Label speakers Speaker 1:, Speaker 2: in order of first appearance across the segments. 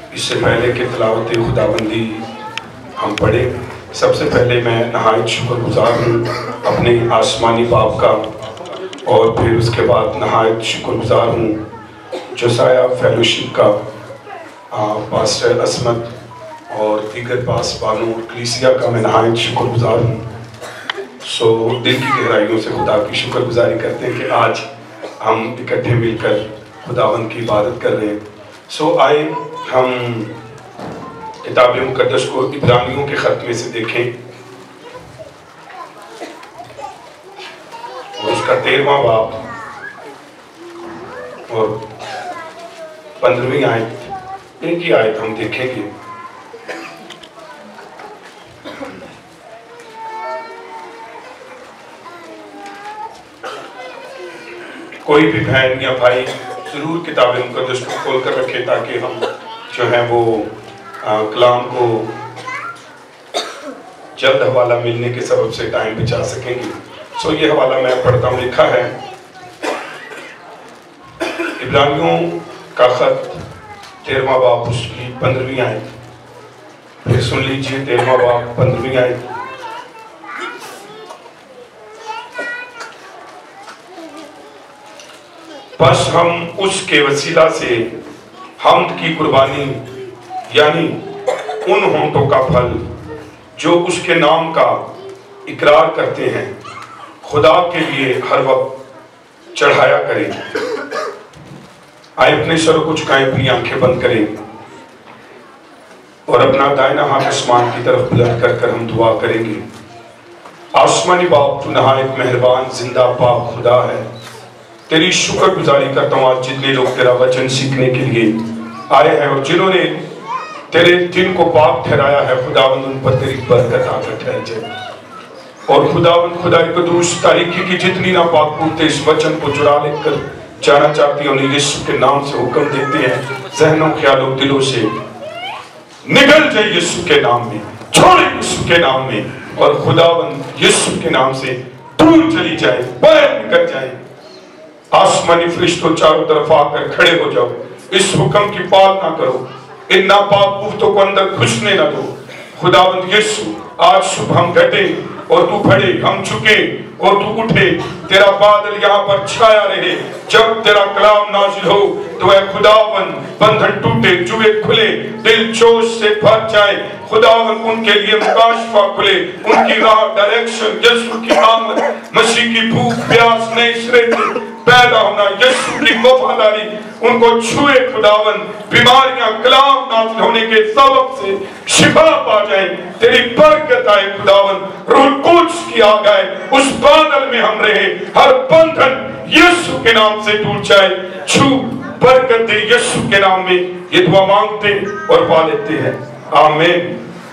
Speaker 1: इससे पहले कि तिलावत खुदाबंदी हम पढ़े, सबसे पहले मैं नहायत शुक्रगुजार हूँ अपने आसमानी बाप का, और फिर उसके बाद नहायत शुक्रगुजार हूँ जोसाया फेलोशिप का, पास्टर असमत और दीगर पासबानों और कलीसिया का मैं नहायत शुक्रगुजार हूँ। सो दिल की गहराइयों से खुदा की शुक्रगुजारी करते हैं कि आज हम इकट्ठे मिलकर खुदावंद की इबादत कर रहे हैं। सो आए हम किताब मुकद्दस को इब्रानियों के ख़त में से देखें, और उसका 13वां बाब और 15वीं आयत, इनकी आयत हम देखेंगे। कोई भी बहन या भाई जरूर किताब मुकद्दस को खोल कर रखे ताकि हम जो है वो कलाम को जल्द हवाला मिलने के सबब से टाइम बचा सकेंगे। सो ये हवाला मैं पढ़ता हूँ। लिखा है इब्रानियों का खत 13वां बाब उसकी 15वीं आयत, फिर सुन लीजिए 13वां बाब 15वीं आयत। बस हम उसके वसीला से हम्द की कुर्बानी यानी उन होंठों का फल जो उसके नाम का इकरार करते हैं खुदा के लिए हर वक्त चढ़ाया करें। आए अपने सरों को झुकाएं, अपनी आंखें बंद करें और अपना दाहिना हाथ आसमान की तरफ बुलंद कर हम दुआ करेंगे। आसमानी बाप, तू नहायत मेहरबान जिंदा पाक खुदा है, तेरी शुक्रगुजारी करता हूँ आज जितने लोग तेरा वचन सीखने के लिए आए हैं और जिन्होंने तेरे दिन को पाक ठहराया है, खुदावंद उन पर तेरी बरकत आकर ठहर जाए। और खुदावंद खुदाई कदूस तारीखी की जितनी नापाक पूर्ते इस वचन को चुरा लेकर जाना चाहती हैं, उन्हें यीशु के नाम से हुक्म देते हैं, जहनों ख्यालों दिलों से निकल जाए यीशु के नाम में, छोड़े यीशु के नाम में, और खुदावंद यीशु के नाम से दूर चली जाए, बाहर निकल जाए। आसमानी फरिश्तों चारों तरफ आकर खड़े हो जाओ, इस हुक्म की पालना करो, इन नापाक कुफ्तों को अंदर घुसने न दो। खुदावंद यीशु आज सुबह हम घटे और तू बढ़े, हम झुके और तू उठे, तेरा बादल यहाँ पर छाया रहे। जब तेरा कलाम नाजिल हो तो ऐ खुदावंद बंधन टूटे, जुए खुले, दिल जोश से भर जाए। खुदावंद उनके लिए मुकाशफा खुले, उनकी राह डायरेक्शन, यीशु की आमद, मसीह की भूख प्यास नए सिरे से पैदा होना, यीशु की वफादारी उनको छुए। खुदावंद बीमारियां कलाम नाजिल होने के सबब से शिफा पा जाए, तेरी बरकत आए। खुदावंद रूह कुद्स की आ गए, उस बादल में हम रहे, हर बंधन यीशु के नाम से टूट जाए। छू बरकत दे यीशु के नाम में ये दुआ मांगते और पा लेते हैं, आमीन।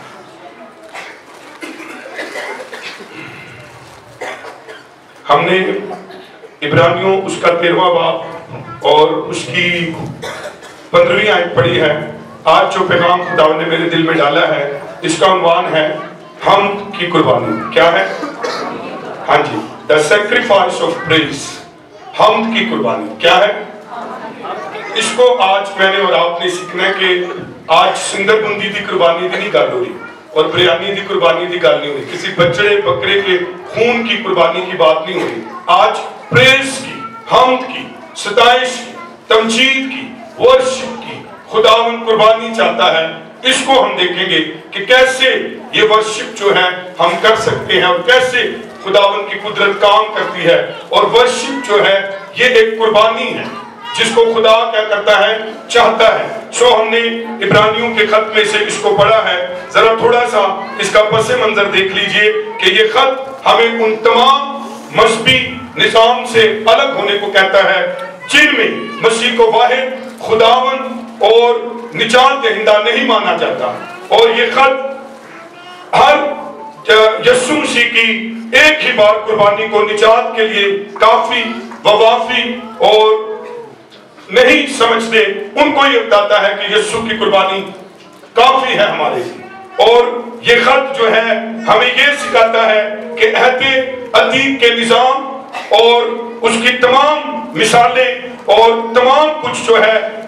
Speaker 1: हमने इब्रानियों उसका 13वां बाब और उसकी 15वीं आयत पढ़ी है। आज जो पैगाम खुदा ने मेरे दिल में डाला है, इसका उन्वान है हम्द की कुर्बानी। क्या है? हाँ जी, द सैक्रिफाइस ऑफ प्रेज, हम्द की कुर्बानी। क्या है? इसको आज मैंने और आपने सीखना है कि आज सिंदर बुंदी की कुर्बानी की नहीं गल हो रही और बिरयानी की कुर्बानी की गल नहीं हो रही, किसी बछड़े बकरे के खून की कुर्बानी की बात नहीं हो रही। आज प्रेज की, हम्द की, सताइश की, तमजीद की, वर्शिप की खुदावंद कुर्बानी चाहता है। इसको हम देखेंगे कि कैसे ये वर्शिप जो है हम कर सकते हैं और कैसे खुदावंद की कुदरत काम करती है। और वर्शिप जो है ये एक कुर्बानी है जिसको खुदा क्या करता है, चाहता है। सो हमने इब्रानियों के खत में से इसको पढ़ा है। जरा थोड़ा सा इसका पसे मंजर देख लीजिए कि ये खत हमें उन तमाम मजहबी निजाम से अलग होने को कहता है जिनमें मसीह को वाहिद खुदावंद और निजात दहिंदा नहीं माना जाता। और ये खत हर यीशु मसीह की एक ही बार कुर्बानी को निजात के लिए काफी ववाफी और नहीं समझते, उनको ये बताता है कि यीशु की कुर्बानी काफी है हमारे लिए। और ये खत जो है हमें ये सिखाता है कि अहदे अतीक के निजाम और उसकी तमाम मिसालें और तमाम कुछ जो है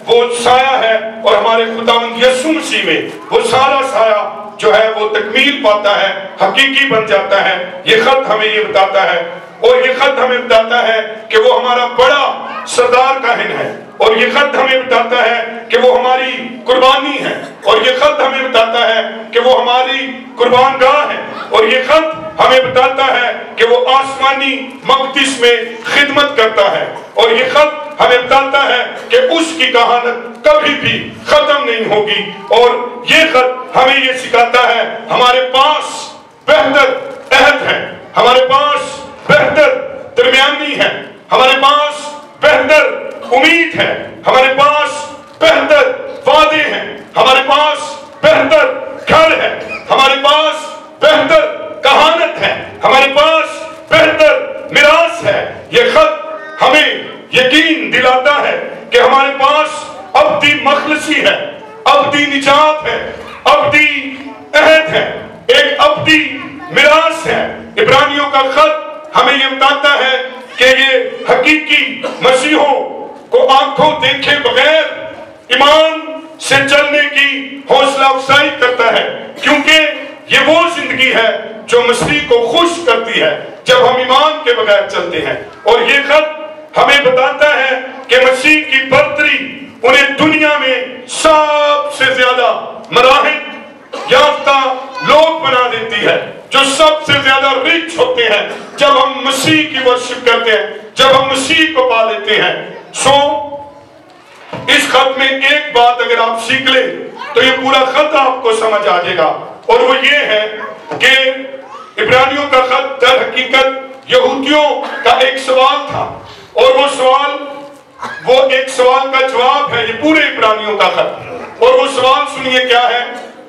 Speaker 1: वो साया है, और हमारे खुदावंद यीशु मसीह में वो सारा साया जो है वो तकमील पाता है, हकीकी बन जाता है। ये खत हमें ये बताता है, और ये खत हमें बताता है कि वो हमारा बड़ा सरदार काहिन है, और ये खत हमें बताता है कि वो हमारी कुर्बानी है, और ये खत हमें बताता है कि वो हमारी कुर्बानगाह है, और ये खत हमें बताता है कि वो आसमानी मक़दिस में खिदमत करता है, और ये खत हमें बताता है कि उसकी कहानत कभी भी खत्म नहीं होगी। और ये खत हमें ये सिखाता है हमारे पास बेहतर अहद है, हमारे पास बेहतर दरमियानी है, हमारे पास बेहतर उम्मीद है, हमारे पास बेहतर वादे हैं, हमारे पास बेहतर घर है, हमारे पास बेहतर कहानत है, हमारे पास बेहतर मिरास है। ये खत हमें यकीन दिलाता है कि हमारे पास अब्दी मखलसी है, अब्दी निजात है, अब्दी अहद है, एक अब्दी मिरास है। इब्रानियों का खत हमें ये बताता है कि ये हकीकी मसीहों को आंखों देखे बगैर ईमान से चलने की हौसला अफजाई करता है, क्योंकि ये वो जिंदगी है जो मसीह को खुश करती है जब हम ईमान के बगैर चलते हैं। और ये खत हमें बताता है कि मसीह की बर्तरी उन्हें दुनिया में सबसे ज्यादा मराहिल याफ्ता लोग बना देती है, जो सबसे ज्यादा रिच होते हैं जब हम मसीह की वर्शिप करते हैं, जब हम मसीह को पा लेते हैं। सो इस खत में एक बात अगर आप सीख ले तो ये पूरा खत आपको समझ आ जाएगा, और वो ये है कि इब्रानियों का खत दर हकीकत यहूदियों का एक सवाल था, और वो एक सवाल का जवाब है ये पूरे इब्रानियों का खत। और वो सवाल सुनिए क्या है।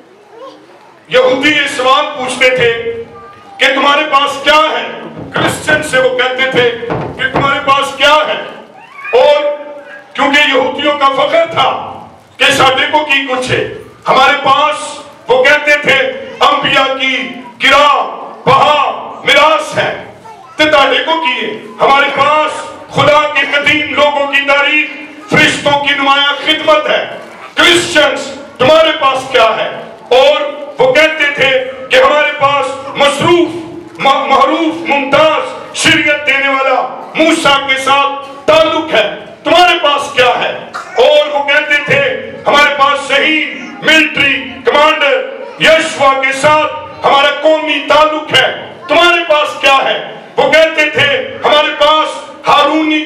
Speaker 1: यहूदी ये सवाल पूछते थे कि तुम्हारे पास क्या है। क्रिश्चियन से वो कहते थे कि तुम्हारे पास क्या है, और क्योंकि यहूदियों का फख्र था कि साडे को की कुछ है, हमारे पास वो कहते थे अंबिया की किरा बहा मिरास है, ताड़े को किए हमारे पास खुदा के कदीम लोगों की तारीख फरिश्तों की नुमाया खिदमत है। क्रिश्चियंस तुम्हारे पास क्या है? और वो कहते थे कि हमारे पास मसरूफ महरूफ मुमताज शरीयत देने वाला मूसा के साथ ताल्लुक है, तुम्हारे पास क्या है? और वो कहते थे हमारे पास शहीद मिलिट्री कमांडर यशवा के साथ हमारा कौमी ताल्लुक है, तुम्हारे पास क्या है? वो कहते थे हमारे पास हारूनी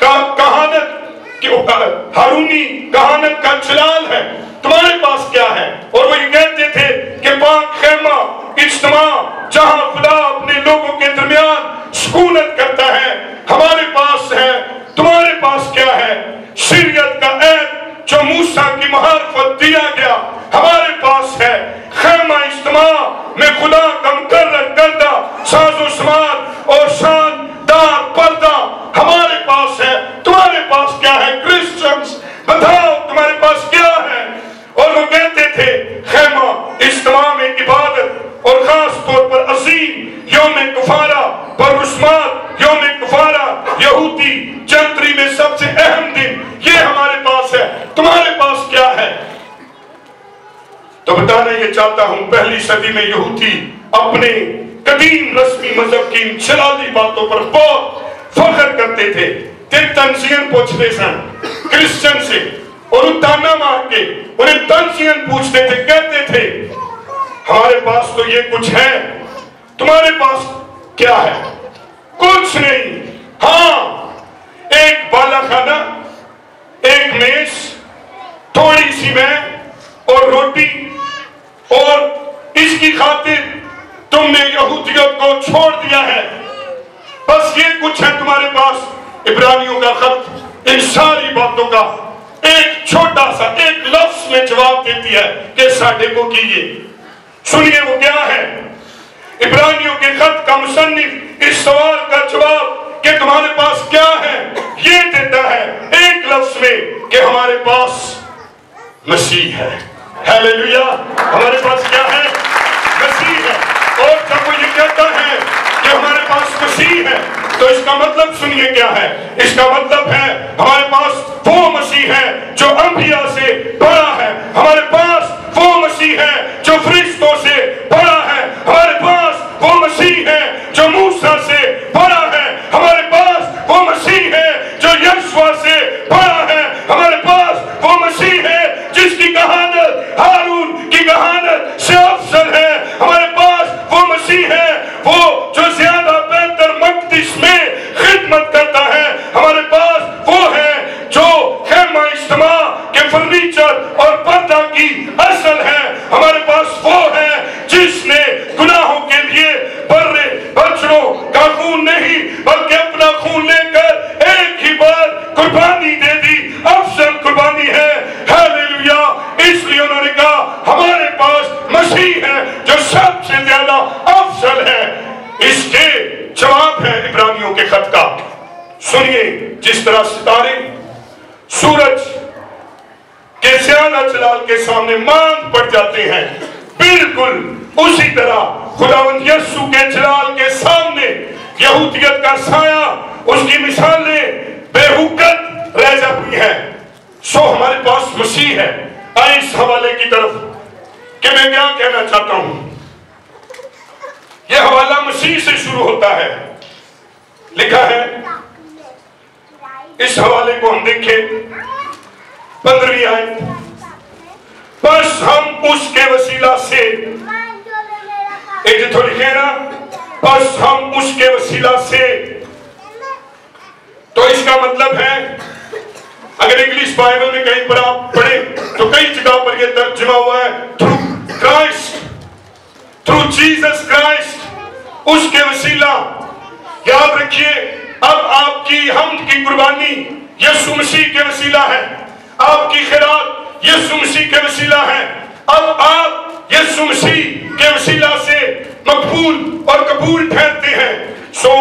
Speaker 1: कहानत का जलाल है, तुम्हारे पास क्या है? और वो ये कहते थे कि पाक खेमा इज्तिमा जहां खुदा अपने लोगों के दरमियान सुकूनत करता है, हमारे पास है, तुम्हारे पास क्या है? शरीयत का ऐद जो मूसा की महारफत दिया गया हमारे पास है। खेमा इज्तिमा में खुदा का मुकर्रर करदा साजो सामान और शानदार पर्दा हमारे पास है, तुम्हारे पास क्या है? क्रिश्चियंस बताओ तुम्हारे पास क्या है? और वो कहते थे खेमा इज्तिमा में इबादत और खास तौर पर अजीम यौम कुफारा बरुस्मात यौम कुफारा यहूदी जंतरी में सबसे अहम दिन ये हमारे पास है, तुम्हारे पास क्या है? तो बताना ये चाहता हूं पहली सदी में यहूदी अपने कदीम रस्मी मजहब की इन जलाली बातों पर बहुत फख्र करते थे। तंजियन पूछते सन क्रिश्चियन से और ताना मार के उन्हें तंजियन पूछते थे, कहते थे हमारे पास तो ये कुछ है, तुम्हारे पास क्या है? कुछ नहीं। हाँ, एक बाला खाना, एक मेज, थोड़ी सी मैं और रोटी, और इसकी खातिर तुमने यहूदियों को छोड़ दिया है, बस ये कुछ है तुम्हारे पास। इब्रानियों का खत इन सारी बातों का एक छोटा सा एक लफ्ज में जवाब देती है कि साडे को कीजिए। सुनिए वो क्या है। इब्रानियों के खत का मुसन्निफ इस सवाल का जवाब कि तुम्हारे पास क्या है ये देता है एक लफ्ज में कि हमारे पास मसीह है। हालेलुया। हमारे पास क्या है? मसीह है। और जब वो ये कहता है कि हमारे पास मसीह है तो इसका मतलब सुनिए क्या है। इसका मतलब है हमारे पास वो मसीह है जो अंबिया सुनिए, जिस तरह सितारे सूरज के ज्यादा जलाल के सामने मांद पड़ जाते हैं, बिल्कुल उसी तरह खुदावंद यीशु के जलाल के सामने यहूदियत का साया, उसकी मिसालें बेहुकत रह जाती है। सो हमारे पास मसीह है। आए इस हवाले की तरफ कि मैं क्या कहना चाहता हूं। यह हवाला मसीह से शुरू होता है। लिखा है, इस हवाले को हम देखें 15वीं आयत, बस हम उसके वसीला से, एक जो लिखे ना, बस हम उसके वसीला से, तो इसका मतलब है, अगर इंग्लिश बाइबल में कहीं पर आप पढ़े तो कई जगह पर यह तर्जुमा हुआ है through Christ, through Jesus Christ, उसके वसीला। याद रखिए, अब आपकी हमद की कुर्बानी यीशु मसीह के वसीला है, आपकी खैरात यीशु मसीह के वसीला है। अब आप यीशु मसीह के वसीला से मकबूल और कबूल ठहरते हैं। सो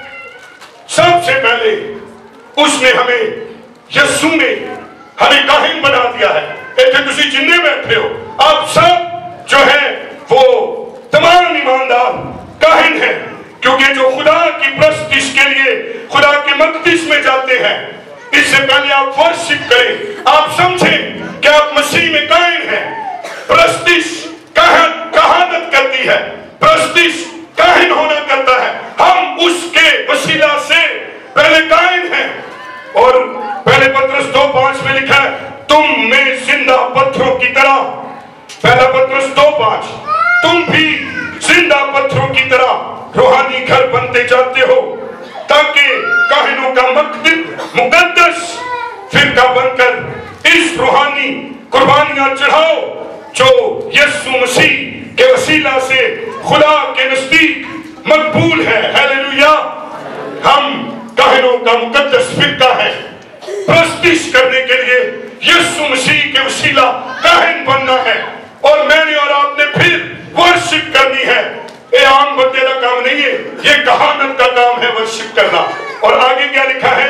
Speaker 1: सबसे पहले उसने हमें, यीशु ने हमें काहिन बना दिया है। ऐसे तुसी जिन्ने बैठे हो, आप सब जो है वो तमाम ईमानदार काहिन हैं, क्योंकि जो खुदा की प्रस्तिश के लिए खुदा के मकदस में जाते हैं, इससे पहले आप वर्शिप करें, आप समझें कि आप मसीह में कायम हैं। प्रस्तिश कहानत करती है, प्रस्तिश काहिन होना करता है। हम उसके वसीला से पहले कायम हैं। और पहले पत्रस 2:5 में लिखा है, तुम में जिंदा पत्थरों की तरह, पहला पत्रस 2:5, तुम भी जिंदा पत्थरों की तरह रूहानी घर बनते जाते हो, ताकि काहिनों का मुकद्दस फिरका बनकर इस रूहानी कुर्बानियां चढ़ाओ जो यीशु मसीह के वसीला से खुदा के नजदीक मकबूल है। हालेलुया। हम काहिनों का मुकद्दस फिरका है। प्रस्तिश करने के लिए यीशु मसीह के वसीला काहिन बनना है, और मैंने और आपने फिर वर्शिप करनी है। ये आम बंदे का काम नहीं है, ये कहानत का काम है वर्शिप करना। और आगे क्या लिखा है,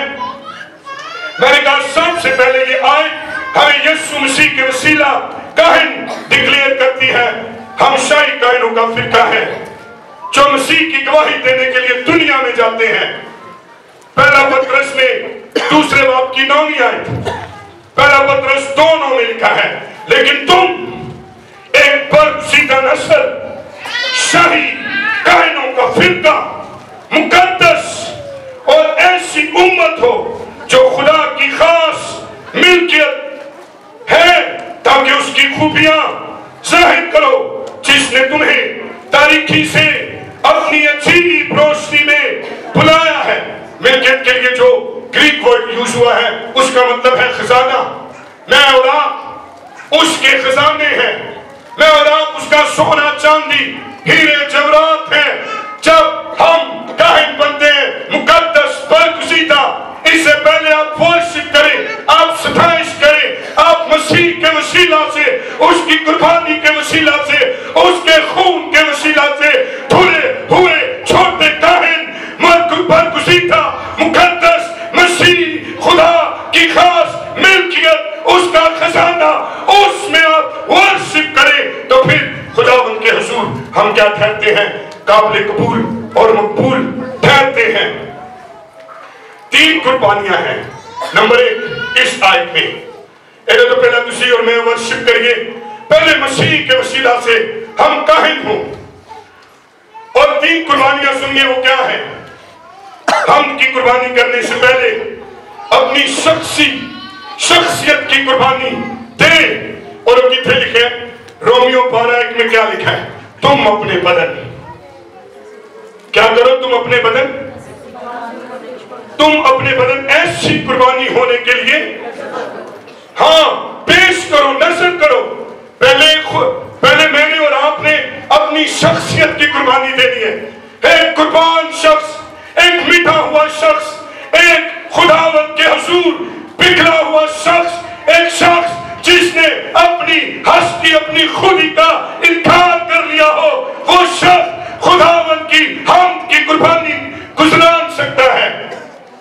Speaker 1: मैंने कहा सबसे पहले ये आए हमें यीशु मसीह के वसीला काहिन डिक्लेयर करती है। हम शाही काहिनों का फिरका है जो मसीह की गवाही देने के लिए दुनिया में जाते हैं। पहला पत्रस में 2 बाब की 9वीं आयत, पहला पत्रस 2:9 में लिखा है, लेकिन तुम एक बरगुज़ीदा नस्ल, शाही काहिनों का फिरका, मुकद्दस और ऐसी उम्मत हो जो खुदा की खास मिल्कियत है, ताकि उसकी खूबियां जाहिर करो, जिसने तुम्हें तारीकी से अपनी अजीब रोशनी में बुलाया है। मिल्कियत के लिए जो ग्रीक वर्ड यूज हुआ है उसका मतलब है खजाना। मैं और आप उसके खजाने हैं, मैं और आप उसका सोना चांदी हीरे जवाहरात हैं। जब हम काहिन बनते हैं मुकद्दस बरगुज़ीदा, इससे पहले आप वर्शिप करें, आप सताइश करें, आप मसीह के वसीला से, उसकी कुर्बानी के वसीला से, उसके खून के वसीला से धुले हुए छोटे काहिन, बरगुज़ीदा मुकद्दस मसीह, खुदा की खास मिल्कियत, उसका खजाना, उसमें आप वर्शिप करें, तो फिर खुदावंद के हुजूर हम क्या ठहरते हैं, काबिल कबूल और मकबूल ठहरते हैं। 3 कुर्बानियां हैं। नंबर 1 इस आयत में, इन्हें तो पहले तुसी और मैं वर्शिप करिए, पहले मसीह के वसीला से हम काहिन हों। और 3 कुर्बानियां सुनिए, वो क्या है। हम की कुर्बानी करने से पहले अपनी शख्सियत की कुर्बानी दे। और कितने लिखे, रोमियो 12:1 में क्या लिखा है, तुम अपने बदन क्या करो, तुम अपने बदन ऐसी कुर्बानी होने के लिए पेश करो, नजर करो। पहले मैंने और आपने अपनी शख्सियत की कुर्बानी देनी है। एक कुर्बान शख्स, एक मिटा हुआ शख्स, एक खुदावंद के हुजूर पिघला हुआ शख्स, एक शख्स जिसने अपनी हस्ती, अपनी खुदी का इनकार कर लिया हो, वो शख्स खुदावंद की हम की कुर्बानी गुजरान सकता है। ते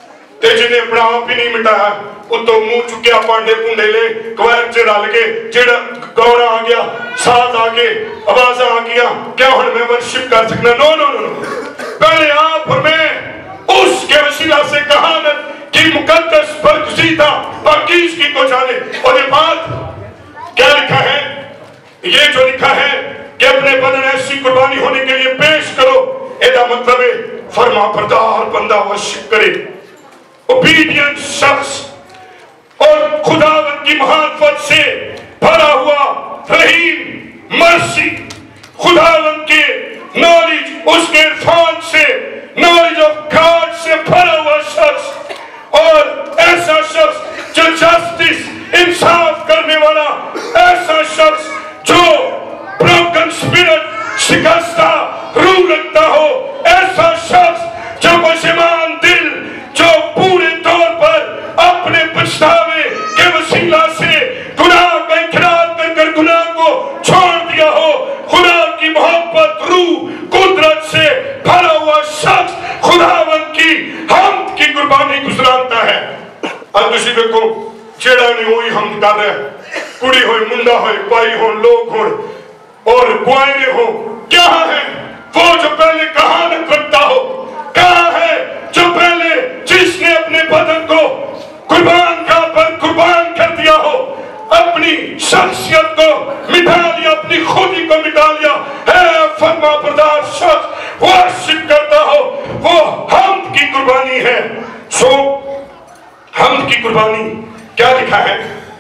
Speaker 1: ते जिन्हें अपना आप ही नहीं मिटाया उतो मुंह चुकिया पांडे पुंडे ले क्वायर च रल के जेड़ा गौरा आ गया साथ आके आवाज आ गया क्या हुण मैं वर्शिप कर सकना। नो नो नो पहले आप और मैं उसके वसीला से कहानत की मुकद्दस बरगुज़ीदा पाकीज़गी को जाने। और ये बात क्या लिखा है, ये जो लिखा है कि अपने बदन ऐसी कुर्बानी होने के लिए पेश करो, इसका मतलब है फर्मा बरदार बंदा वर्शिप करे, ओबीडियंट शख्स और खुदावंद की महानफत से भरा हुआ रहीम मर्सी, खुदावंद के नॉलेज उसके इरफान से नॉलेज ऑफ गॉड से भरा हुआ शख्स, और ऐसा शख्स जो जस्टिस इंसाफ करने वाला, ऐसा शख्स जो ब्रोकन स्पिरिट शिकस्ता रूह रखता हो, ऐसा शख्स जो पशेमान दिल जो पूरे तौर पर अपने पछतावे के वसीला से गुनाह का इकरार कर गुनाह को छोड़ दिया हो, खुदा की मोहब्बत रूह कुदरत से भरा हुआ शख्स खुदावंद की हमद की कुर्बानी गुजराता है। अब तुसी देखो जेड़ा नहीं वही हम कर रहे, कुड़ी हो मुंडा हो भाई हो लोग हो और गुआरे हो, क्या है वो जो पहले कहानत रखता हो, कहाँ है जो पहले जिसने अपने बदन को कुर्बान कर दिया हो, अपनी शख्सियत को मिटा लिया, अपनी खुदी को मिटा लिया है, फरमा बरदार शख्स वर्शिप करता हो, वो हमद की कुर्बानी है। सो हमद की कुर्बानी क्या लिखा है,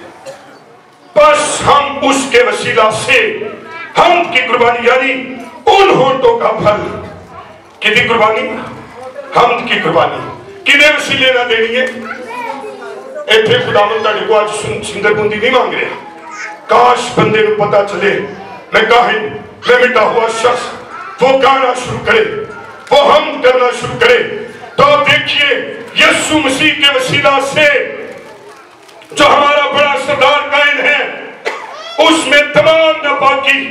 Speaker 1: बस हम उसके वसीला से हमद की कुर्बानी यानी उन होंठों का फल किसी कुर्बानी हमद की कुर्बानी किने वसीले ना देनी है। इतने खुदावंद तुहाडे को आज सुंदर बुंदी नहीं मांग रहा, काश बंदे को पता चले मैं काहिन मैं मिटा हुआ शख्स, वो गाना शुरू करे, वो हमद करना शुरू करे। तो आप देखिए यीशु मसीह के वसीला से जो हमारा बड़ा सरदार कायन है, उसमें तमाम नापाकी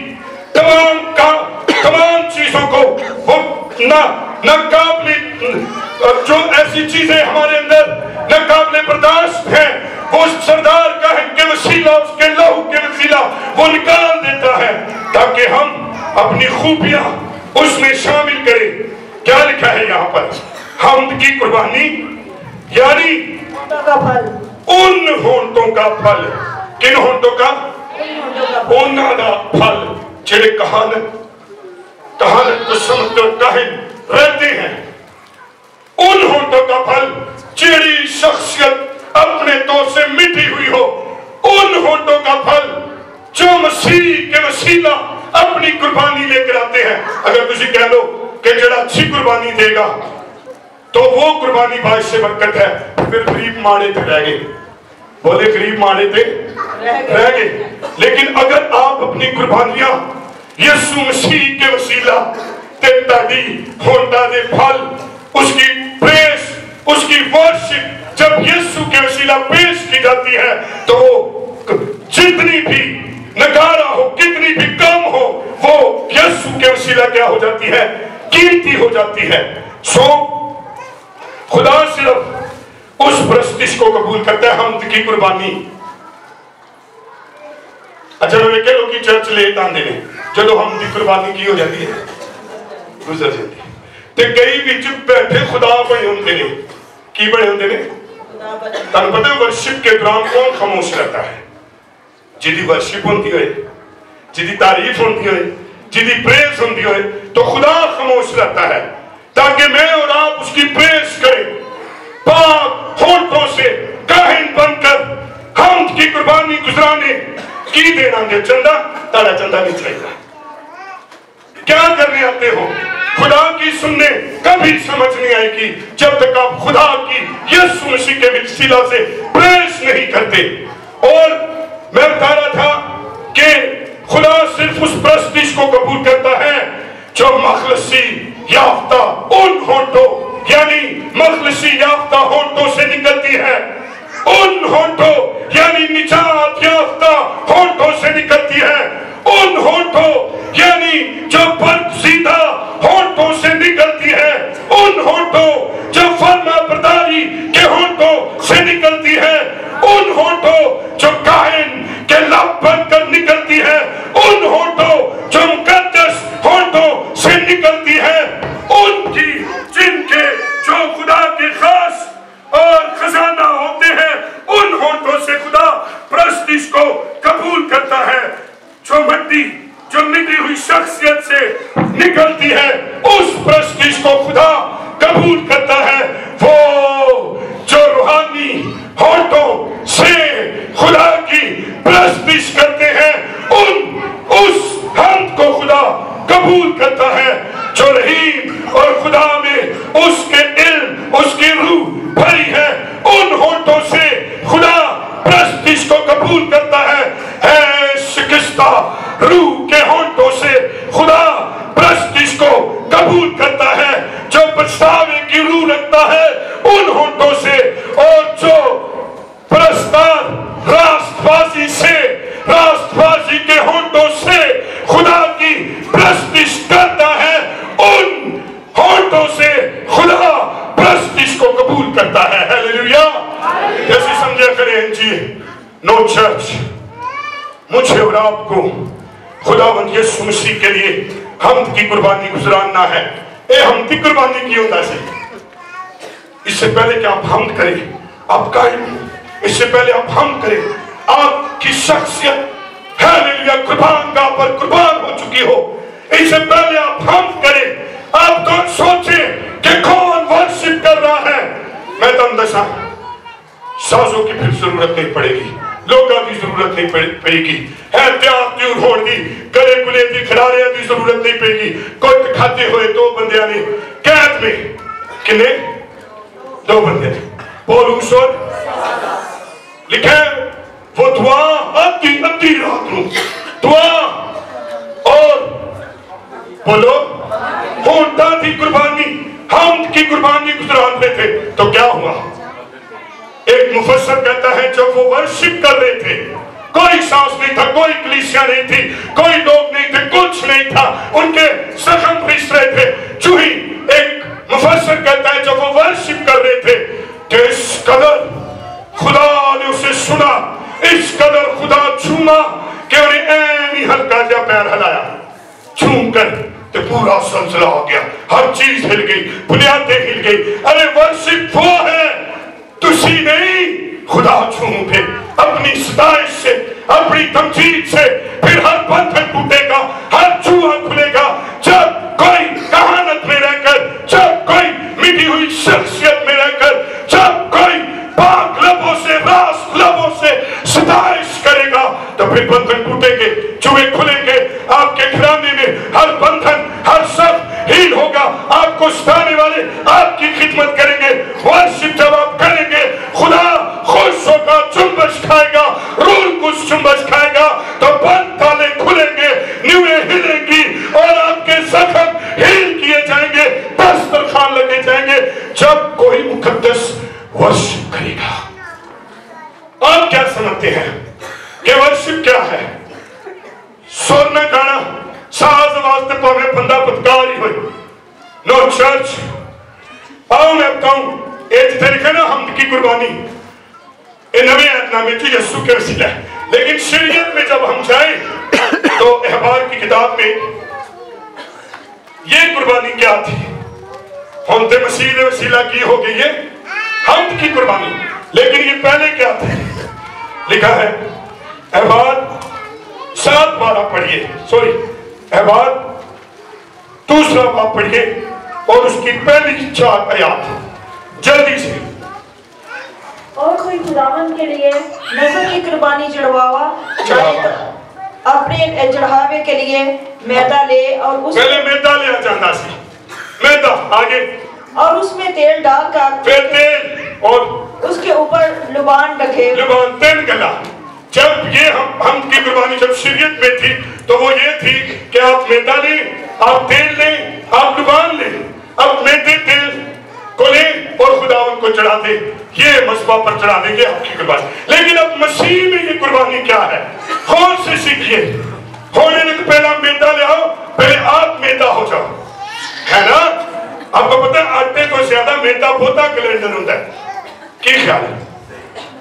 Speaker 1: तमाम चीजों को वो नाकाबिले जो ऐसी चीजें हमारे अंदर नाकाबिले बर्दाश्त है, वो सरदार कायन के वसीला उसके लहू के वसीला वो निकाल देता है, ताकि हम अपनी खूबियां उसमें शामिल करें। क्या लिखा है यहाँ पर, हमद की कुर्बानी यानी उन होंठों का फल, किन होंठों का, उन्हां दा फल जेड़े कहानत को समझते काहिन रहते हैं, उन होंठों का फल जेड़ी शख्सियत अपने तौर से मिटी हुई हो, उन होंठों का फल जो मसीह के वसीला अपनी कुर्बानी लेकर आते हैं। अगर तुसी कह लो कि जेड़ा अच्छी कुर्बानी देगा तो वो कुर्बानी बादशाह से बरकत है, फिर गरीब माड़े थे रह गए, बोले गरीब माड़े थे रह गए। लेकिन अगर आप अपनी कुर्बानियां यीशु मसीह के वसीला ते ताड़ी होंठा दे फल, उसकी प्रेस, उसकी वर्शिप जब यीशु के वसीला पेश की जाती है, तो वो जितनी भी नकारा हो, कितनी भी कम हो, वो यीशु के वसीला क्या हो जाती है, कीमती हो जाती है। सो खुदा सिर्फ उस प्रस्तिश को कबूल करता है, हमद की कुर्बानी। अच्छा वे कह लो कि चर्च लेट आंदे ने, जो हमद की कुर्बानी की हो जाती है गुजर जाती है, ते कई विच बैठे खुदा बने होंदे ने, की बने होंदे ने, तुहानू पता है वर्शिप के दौरान कौन खामोश रहता है, जिदी वर्शिप होती है, जिदी तारीफ होती है, जिदी प्रेस होती है, तो खुदा खामोश रहता है, ताकि मैं और आप उसकी प्रेस करें, पाक होंठों से काहिन बनकर हमद की कुर्बानी गुजराने की देना दे। चंदा ताड़ा चंदा नहीं चाहिए, क्या करने आते हो, खुदा की सुनने कभी समझ नहीं आएगी जब तक आप खुदा की यीशु मसीह के वसीला से प्रेस नहीं करते। और मैं बता रहा था कि खुदा सिर्फ उस प्रस्तिश को कबूल करता है जो मखलसी याफ्ता उन होंठों यानी मखलसी याफ्ता होंठों से निकलती है, उन होंठों यानी निजात याफ्ता होंठों से निकलती है, उन होंठों यानी जो बरगुज़ीदा होंठों से निकलती है, उन होंठों जो फर्माबरदारी के होंठों से निकलती है, उन होठों जो कायन के लब बनकर निकलती है, उन होठों जो मुकद्दस होठों से निकलती है, उनकी जिनके जो खुदा के खास और खजाना होते हैं, उन होठों से खुदा प्रस्तिश को कबूल करता है। जो मिटी हुई शख्सियत से निकलती है, उस प्रस्तिश को खुदा कबूल करता है। वो जो रूहानी होठों से खुदा की प्रस्तिश करते हैं, उस हम्द को खुदा कबूल करता है। जो रहीम और खुदा में उसके इल्म, उसकी रूह भरी है, उन होठों से खुदा प्रस्तिश को कबूल करता है शिकस्ता रूह के होठों से खुदा प्रस्तिश को कबूल करता है। जो पछतावे की रूह रखता है, उन होठों से, और जो प्रस्ताव रास्तबाजी के होठों से खुदा की प्रस्तिश करता है, उन होठों से खुदा प्रस्तिश को कबूल करता है। हालेलुया। जैसे समझा करें जी, नो चर्च, मुझे और आपको खुदावंद यीशु मसीह के लिए हमद की कुर्बानी गुजराना है। ए हमद की कुर्बानी की होता है, इससे पहले कि आप हमद करें, आप कायम, इससे पहले आप हमद करें, आपकी शख्सियत हालेलुया कुर्बान का पर कुर्बान हो चुकी हो, इससे पहले आप हमद करें। आप तो सोचें कि कौन वर्शिप कर रहा है। मैं तो अंदसा साजों की फिर जरूरत नहीं पड़ेगी, लोगों की जरूरत नहीं पड़ेगी, गले गुले की खिलारे की जरूरत नहीं पड़ेगी। कोई खाते हुए दो बंदिया ने कैद में, किन्ने दो बंदे पौलुस और लिखे, वो दुआ अद्धी रात में दुआ और बोलो होंठा की कुर्बानी, हमद की कुर्बानी गुजरान में थे। तो क्या हुआ? एक मुफस्सर कहता है जब वो वर्शिप कर रहे थे, कोई सांस नहीं था, कोई कलीसिया नहीं थी, कोई लोग नहीं थे, कुछ नहीं था, उनके जख्म फिस रहे थे। चूही एक मुफस्सर कहता है जब वो वर्शिप कर रहे थे कि इस कदर खुदा ने उसे सुना, इस कदर खुदा झूमा कि उन्हें ऐन ही हल्का जा पैर हिलाया, झूम कर तो पूरा सिलसिला हो गया, हर चीज हिल गई, बुनियादें हिल गई। अरे वर्शिप वो है, तुसी नहीं, खुदा झूम उठे अपनी सताइश से, अपनी तमजीद से। फिर हर बंधन टूटेगा, हर जुआ खुलेगा। जब कोई कहानत में रहकर, जब कोई मिटी हुई शख्सियत में रहकर, जब कोई पाक लबों से, रास लबों से सताइश करेगा, तो फिर बंधन टूटेंगे, जुए खुलेंगे, आपके घराने में हर बंधन, हर सब हील होगा। आपको सताने वाले आपकी खिदमत करेंगे। वर्शिप जब आप करेंगे, खुदा खुश होकर चुम्बश खाएगा, रूल कुछ चुम्बश खाएगा, तो बंद ताले खुलेंगे, न्यूएं हिलेंगी और आपके जख्म हील किए जाएंगे, दस्तरखान लगे जाएंगे। जब कोई मुकद्दस वर्शिप करेगा, आप क्या समझते हैं कि वर्शिप क्या है? सुर न गाना, साज वास्ते पावे बंदा पत्कार ही होए। नो चर्च, आओ मैं बताऊं, एक तरीके ना हमद की कुर्बानी ये नवे ऐतनामे की यीशु के वसीला है। लेकिन शरीयत में जब हम जाएं तो अहबार की किताब में ये कुर्बानी क्या थी? हमद मसीह ने वसीला की हो गई है हमद की कुर्बानी, लेकिन ये पहले क्या था? लिखा है अहबार 7:12 पढ़िए, सॉरी अहबार दूसरा बाब पढ़िए और उसकी पहली 4 आयत जल्दी से।
Speaker 2: और कोई खुदावन के लिए नजर की कुर्बानी चढ़वावा अपने चढ़ावे के लिए मैदा ले और उस
Speaker 1: पहले मैदा ले जाना सी, मैदा आगे
Speaker 2: और उसमें तेल डालकर,
Speaker 1: फिर तेल और
Speaker 2: उसके ऊपर लुबान रखे,
Speaker 1: लुबान तेल गला। जब ये हम की कुर्बानी जब शरीयत में थी तो वो ये थी कि आप मैदा लें, आप तेल लें, आप लुबान लें, अब मैदे तेल को लें और खुदावन को चढ़ा दे, ये मसबा पर चढ़ा देंगे आपकी कुर्बानी। लेकिन अब मसीह में ये कुर्बानी क्या है? कौन से सीखिए, होने में तो पहला मैदा ले आओ, पहले आप मैदा हो जाओ, है ना? आपको पता है आटे को ज्यादा मैदा होता कैलेंडर होता है, क्या ख्याल है?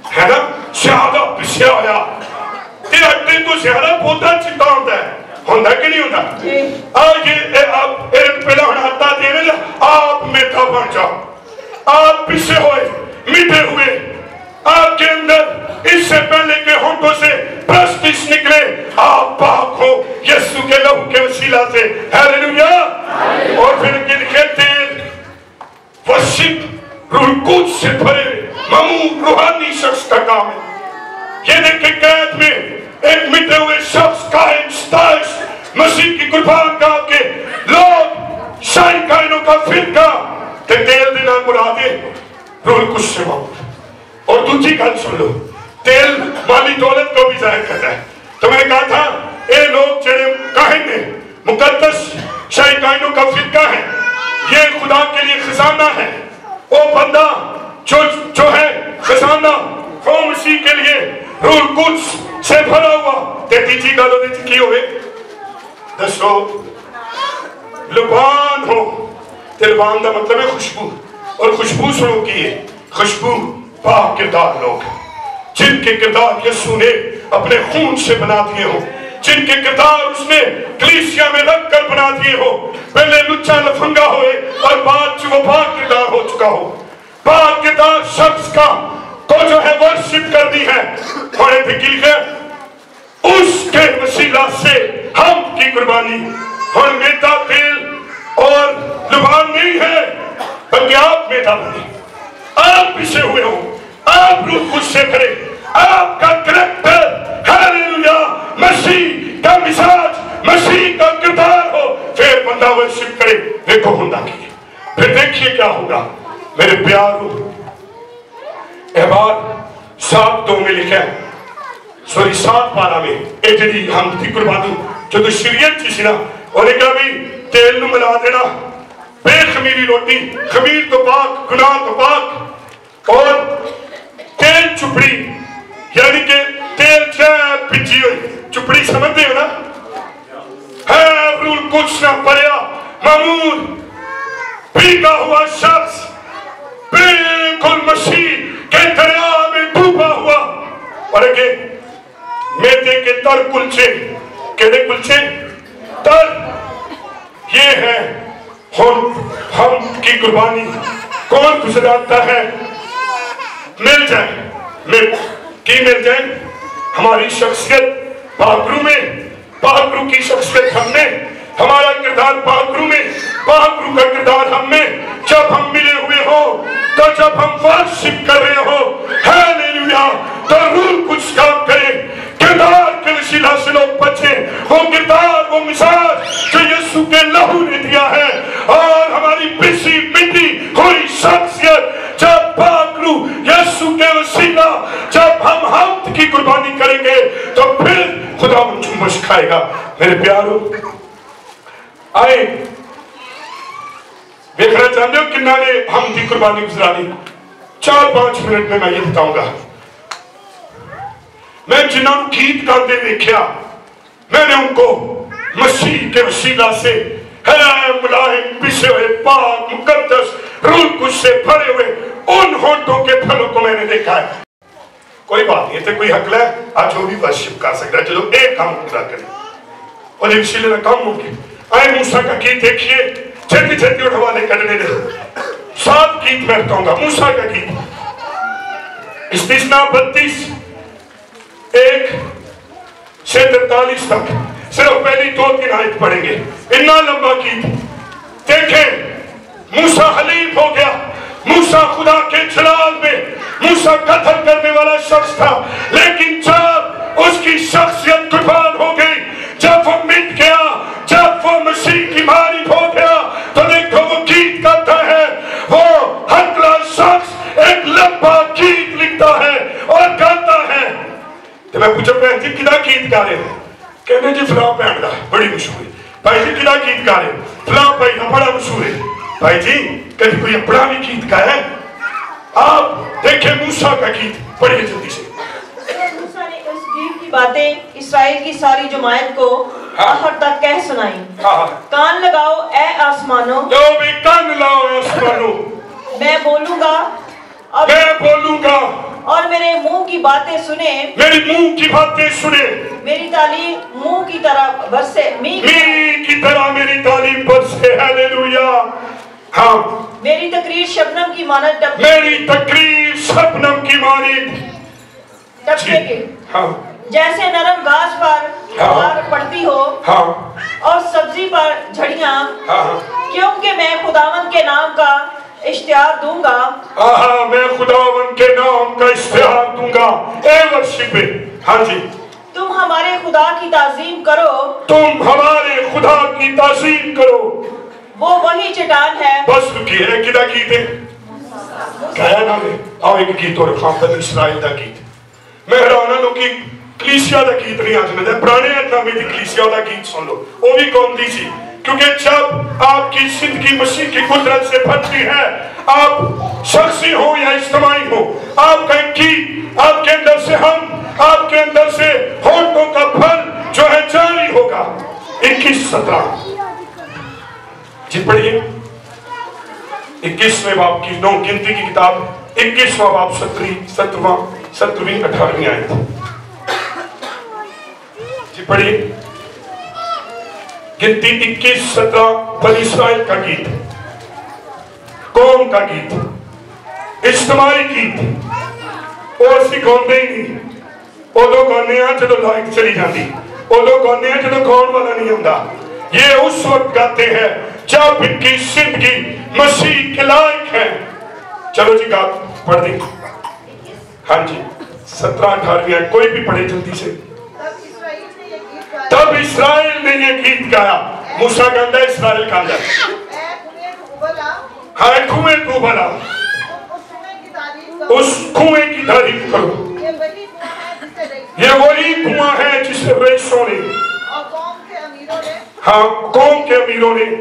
Speaker 1: है ना, ज्यादा पिछया होया ते अट्टे तो ज्यादा पौधा चिट्टा होंदा कि नहीं होंदा। आज ये आप पहला हुण आटा देने आप मेटा बन जाओ, आप पिछे हुए मीठे हुए, आपके अंदर इससे पहले के होंठों से प्रस्तिश निकले, आप पाक हो यीशु के लहू के वसीला से। हालेलुया। और फिर गिनके तेल वर्शिप रूह कुद्स से भरे मामूल रूहानी शख्स का काम है। ये देखे कैद में एक मिटे हुए शख्स कायम स्ताइश मसीह की कुर्बान गा के लोग शाही कायनों का फिरका ते तेल देना मुरादे रूह कुद्स से मामूल। और दूसरी गल सुन लो, तेल माली दौलत को भी जाहिर करता है। तो मैंने कहा था ये लोग जेड़े काहिन ने मुकद्दस शाही कायनों का फिरका है, ये खुदा के लिए खजाना है। वो बंदा जो है खजाना वो मसीह के लिए रूह कुद्स से भरा हुआ। ते तीसरी गल ओदे च की होवे दसो, लुबान हो। लुबान का मतलब है खुशबू, और खुशबू सुनो की है, खुशबू पाक किरदार लोग जिनके किरदार यीशु ने अपने खून से बना दिए हो, जिनके किरदार उसने कलीसिया में रख कर बना दिए हो। पहले लुच्चा लफंगा होए और बाद वो पाक किरदार हो चुका हो। पाक किरदार शख्स का को जो है वर्शिप करनी है, बड़े वकील है उसके वसीला से हम की कुर्बानी और मेटा तेल और लुबान नहीं है, बल्कि आप मेटा बने, आप पिछे हुए हो, आप रूह कुद्स से भरे, आपका करैक्टर हालेलुया मसीह का मिजाज, मसीह का किरदार हो, फिर बंदा वर्शिप करे। देखो होंदा की, फिर देखिए क्या होगा मेरे प्यारों। एबार 7:2 में लिखा है, सॉरी 7:12 में ये जी हम की कुर्बानी जो तो शरीयत थी ना, और एक भी तेल में मिला देना, बेखमीरी रोटी, खमीर तो पाक, गुनाह तो पाक, और तेल चुपड़ी यानी कि तेल भिजी हुई चुपड़ी समझते हो ना, है रूह कुद्स ना पड़िया मामूल भीगा हुआ शख्स बिल्कुल मसीह के दरिया में डूबा हुआ। और अगे मेदे के तर कुलचे, केड़े कुलचे तर, ये है हम की कुर्बानी कौन गुजराता है। मिल जाए हमारी शख्सियत पाकरू में, पाकरू की शख्सियत हमने, हमारा किरदार पाकरू में, पाकरू का किरदार हमने। जब हम मिले हुए हो, तो जब हम वर्शिप कर रहे हो हालेलुया, तो रूह कुछ काम करे, किरदार के वसीला से लोग बचे। वो किरदार, वो मिजाज जो यीशु के लहू ने दिया है, और हमारी पिसी मिट्टी हुई शख्सियत जब पाकरू यीशु के वसीला जब हम की कुर्बानी करेंगे, तो फिर खुदा जुम्मश खाएगा। मेरे प्यारों आए देखना चाहते हो किन्ना ने हम की कुर्बानी गुजरानी। 4-5 मिनट में मैं ये बताऊंगा। मैं जिन्होंने गीत गाते देखा, मैंने उनको मसीह के वसीला से मुलायम पिसे हुए पाक मुकद्दस रूह कुद्स से भरे हुए उन होंठों के फलों को मैंने देखा है। कोई बात नहीं, कोई हक है आज वो भी वर्शिप कर सकता है, चलो एक काम पूरा करें और एक वसीले में काम होंगे। आए मूसा का गीत देखिए, छेती छेती उठवाले करने दे। 7 गीत मैं बताऊंगा। मूसा का गीत इस्तिस्ना 32 1 से 43 तक, सिर्फ पहली 2-3 आयत पढ़ेंगे। इतना लंबा गीत देखें। मूसा हलीफ हो गया, मूसा खुदा के जलाल में, मूसा कत्ल करने वाला शख्स था, लेकिन जब उसकी शख्सियत कुर्बान हो गई, जब वो मिट गया, जब वो मसीह की मारिफ हो गया, तो देखो वो गीत गाता है। वो हकला शख्स एक लंबा गीत लिखता है और गाता है। तो मैं पूछा भैन जी किदा गीत गा रहे हो? कहने जी फलां भैन का बड़ी मशहूर है। भाई जी किदा गीत गा रहे हो? फलां भाई का बड़ा मशहूर है। भाई जी कभी कोई अपना भी गीत गाया है? आप देखें मूसा का गीत, पढ़िए जल्दी से।
Speaker 2: मूसा ने उस गीत की बातें इस्राएल की सारी जमात को आखिर तक कह सुनाई। कान लगाओ ए आसमानों,
Speaker 1: जो भी कान लाओ आसमानों,
Speaker 2: मैं बोलूंगा
Speaker 1: और मेरे मुंह
Speaker 2: बातें सुने,
Speaker 1: मेरी मुंह की बातें सुने,
Speaker 2: मेरी तालीम मुंह की तरह बरसे, मी
Speaker 1: की तरह मेरी तालीम बरसे। हालेलुया। हाँ,
Speaker 2: मेरी तकरीर शबनम की मानद टपके,
Speaker 1: मेरी तकरीर शबनम की मानद
Speaker 2: टपके के,
Speaker 1: हाँ,
Speaker 2: जैसे नरम घास पर फुहार पड़ती हो,
Speaker 1: हाँ,
Speaker 2: और सब्जी पर झड़ियां,
Speaker 1: हाँ,
Speaker 2: क्योंकि मैं खुदावंद के नाम का इश्तिहार दूंगा।
Speaker 1: मैं खुदावंद के नाम का इश्तिहार दूंगा। ए वर्शिप, हाँ जी,
Speaker 2: तुम हमारे खुदा की ताज़ीम करो,
Speaker 1: तुम हमारे खुदा की ताज़ीम करो।
Speaker 2: वो वही चट्टान है।
Speaker 1: बस रुकी है किदा गीत है गाया ना में आओ एक गीत और खामद इस्राइल दा गीत मैं हैरान हां लोकी कलीसिया दा गीत नहीं आज में पुराने नामे दी कलीसिया दा गीत सुन लो वो भी कौन दी सी क्योंकि जब आपकी जिंदगी मसीह की कुदरत से भरती है आप शख्सी हो या इज्तिमाई हो आपका गीत आपके अंदर से हम आपके अंदर से होठों का फल जो है जारी होगा। 21-17 जी पढ़िए 21वें बाब की नौ गिनती की किताब 21वां बाब 17वीं 18वीं आयत जी पढ़िए गिनती 21-17 बनी इस्राइल का गीत कौम का गीत इज्तिमाई गीत और असि गाते ही नहीं उदों गाने जो लाइट चली जाती उदों गाने जो गाने वाला नहीं आता ये उस वक्त गाते हैं जब इनकी जिंदगी मसीह के लायक है। चलो जी गा पढ़ दी हाँ जी 17-18 कोई भी पढ़े जल्दी से। तब इस्राएल ने ये गीत गाया मूसा गांदा इस्राएल गांदा हाँ कुएं तू भला उस कुएं की तारीफ करो ये वही कुआं है जिसे रेशों ने हाँ कौम के अमीरों ने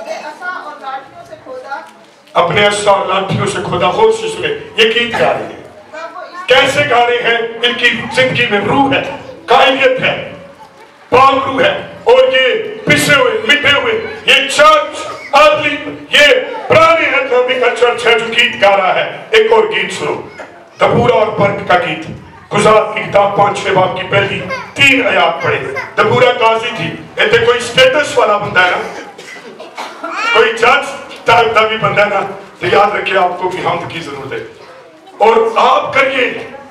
Speaker 1: अपने असा और लाठियों से खोदा होश में ये गीत गा रहे हैं। कैसे गा रहे हैं इनकी जिंदगी में रूह है कायलियत है पावरू है और ये पिसे हुए मिटे हुए ये चर्च आदमी ये पुराने इस्लामी का चर्च है जो गीत गा रहा है। एक और गीत सुनो दबूरा और बर्क का गीत गुजरात की किताब 5वें बाब की पहली 3 आयत पढ़े। दबूरा काजी थी ऐसे कोई स्टेटस वाला बंदा है ना कोई जज टाइप भी बंदा है ना तो याद रखिए आपको भी हमद की जरूरत है और आप करिए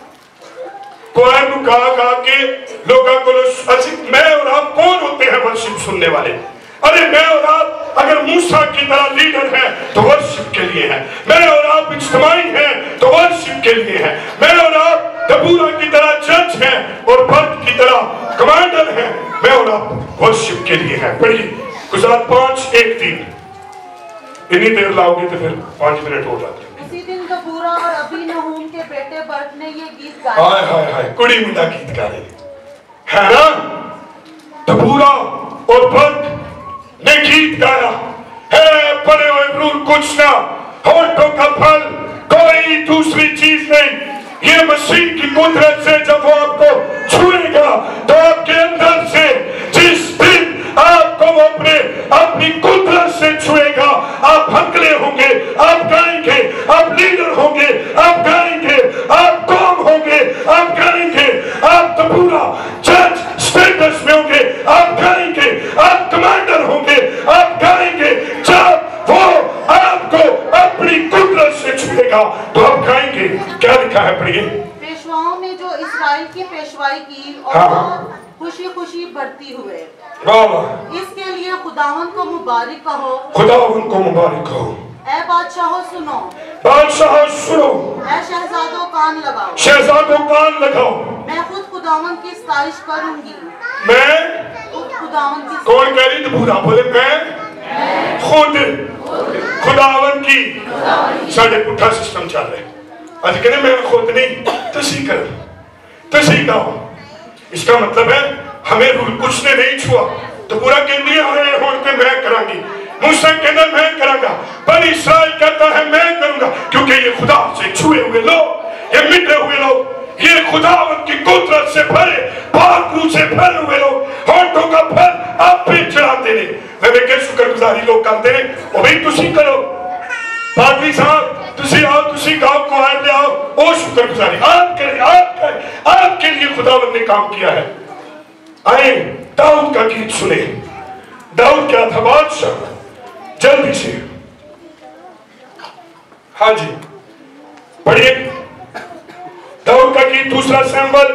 Speaker 1: कुरान गा गा के लोगों को मैं और आप कौन होते हैं वर्शिप सुनने वाले। अरे मैं और आप अगर मूसा की तरह लीडर है तो वर्शिप के लिए है मैं और आप इज्तिमाई हैं तो वर्शिप के लिए है मैं और आप दबूरा की तरह जज हैं और बर्क की तरह कमांडर हैं मैं और आप वर्शिप के लिए हैं। पढ़िए गुजरात 5:1-3 इतनी देर लाओगे तो फिर 5 मिनट हो जाते हैं।
Speaker 3: उसी दिन दबूरा और अबी नहूम के बेटे बर्क ने ये गीत गाया।
Speaker 1: हाय हाय हाय कुड़ी मुंडा गीत गा रहे है ना दबूरा और बर्क ने गीत गाया है बड़े हुए रूल कुछ ना होठों का फल कोई दूसरी चीज नहीं ये मसीह की कुदरत से जब वो आपको छुएगा तो आपके अंदर से जिस दिन आपको वो अपनी कुदरत से छुएगा आप हकले होंगे आप गाएंगे आप लीडर होंगे आप गाएंगे आप कौम होंगे आप गाएंगे आप दबूरा जज स्टेटस में होंगे आप गाएंगे आप कमांडर होंगे आप गाएंगे जब वो आपको अपनी कुदरत से छुएगा तो आप गाएंगे। क्या लिखा है पढ़िए
Speaker 3: पेशवाओं ने जो इस्राएल की पेशवाई की और खुशी खुशी बढ़ती हुए इसके लिए खुदावंद को मुबारक कहो
Speaker 1: खुदावंद को मुबारक कहो।
Speaker 3: ऐ बादशाहों सुनो
Speaker 1: बादशाहों सुनो
Speaker 3: ऐ शहजादों कान लगाओ
Speaker 1: शहजादों कान लगाओ मैं
Speaker 3: खुद खुदावंद की सताइश करूंगी
Speaker 1: खुद
Speaker 3: खुदावंद की
Speaker 1: कौन कह रही तो बुरा बोले मैं खुद खुदावंद की साढ़े पुठा सिस्टम चल रहा है आज कहने मैं खुद नहीं तुसी करो तुसी गाओ। इसका मतलब है हमें कुछ ने नहीं छुआ तो पूरा कहने आए होते मैं करांगी मूसा कहना मैं करांगा पर इस्राएल कहता है मैं करूंगा क्योंकि ये खुदा से छुए हुए लोग ये मिटे हुए लोग ये खुदावंद की कुदरत से भरे पाक रूह से भरे हुए लोग होठों का फल आप पे चढ़ाते ने मैं क्या शुक्रगुजारी लोग करते हैं और भाई तुसी करो पादरी साहब तुसी आओ तुसी गाओ को आए ले आओ ओ शुक्रगुजारी आपके लिए खुदावंद ने काम किया है। आए दाऊद का गीत सुने। दाऊद क्या था? बादशाह। जल्दी से हाँ जी पढ़िए दाऊद का गीत, दूसरा सैमुएल